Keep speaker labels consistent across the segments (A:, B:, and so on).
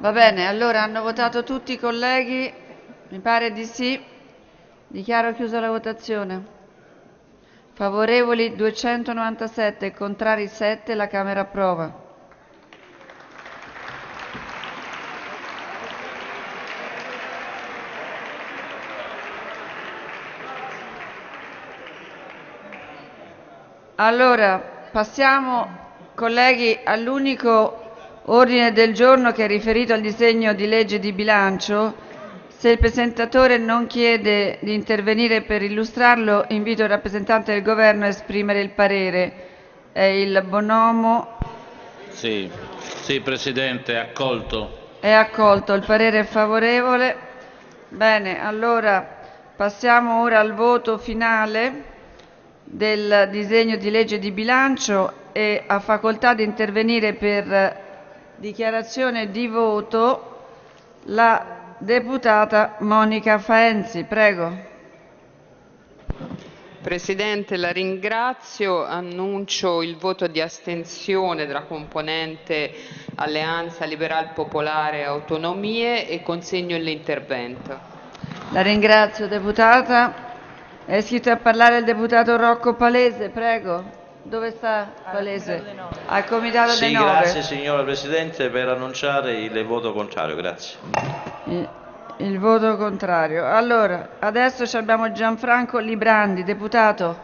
A: Va bene, allora hanno votato tutti i colleghi? Mi pare di sì. Dichiaro chiusa la votazione. Favorevoli 297, contrari 7, la Camera approva. Allora, passiamo, colleghi, all'unico ordine del giorno che è riferito al disegno di legge di bilancio. Se il presentatore non chiede di intervenire per illustrarlo, invito il rappresentante del Governo a esprimere il parere. È il Bonomo.
B: Sì, Presidente, accolto.
A: È accolto, il parere è favorevole. Bene, allora passiamo ora al voto finale del disegno di legge di bilancio e ha facoltà di intervenire per dichiarazione di voto la deputata Monica Faenzi. Prego.
C: Presidente, la ringrazio. Annuncio il voto di astensione della componente Alleanza Liberal Popolare Autonomie e consegno l'intervento.
A: La ringrazio, deputata. È iscritto a parlare il deputato Rocco Palese, prego. Dove sta Palese? Al Comitato dei Nove.
D: Grazie signora Presidente per annunciare il voto contrario, grazie.
A: Il voto contrario. Allora, adesso abbiamo Gianfranco Librandi, deputato.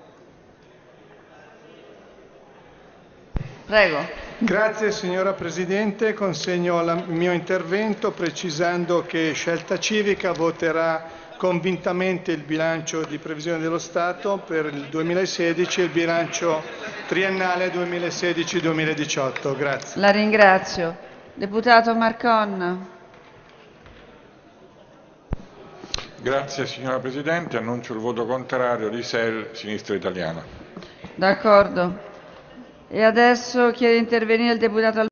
A: Prego.
E: Grazie signora Presidente, consegno il mio intervento precisando che Scelta Civica voterà convintamente il bilancio di previsione dello Stato per il 2016 e il bilancio triennale 2016-2018. Grazie.
A: La ringrazio. Deputato Marcon.
F: Grazie signora Presidente, annuncio il voto contrario di SEL Sinistra Italiana.
A: D'accordo. E adesso chiede di intervenire il deputato